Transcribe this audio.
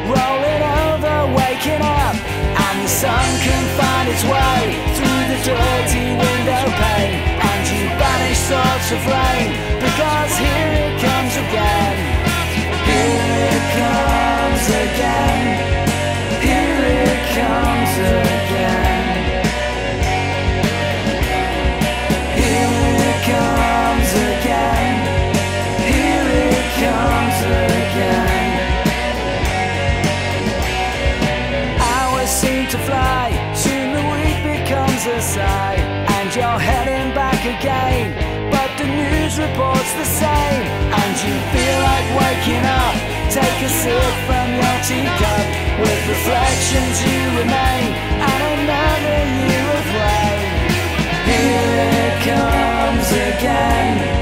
rolling over, waking up, and the sun can find its way through the dirty window pane, and you banish thoughts of rain, because here it comes again. Here it comes again. Here it comes again. Here it comes again. Here it comes again. Hours seem to fly, soon the week becomes a sigh, and you're heading back again, but the news reports the same, and you feel like waking up. Take a sip from your teacup, with reflections you remain, and another year of rain. Here it comes again.